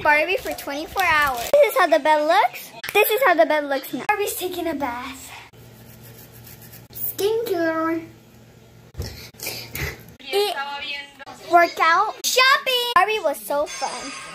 Barbie for 24 hours. This is how the bed looks. This is how the bed looks now. Barbie's taking a bath. Skincare. Eat. Workout. Shopping. Barbie was so fun.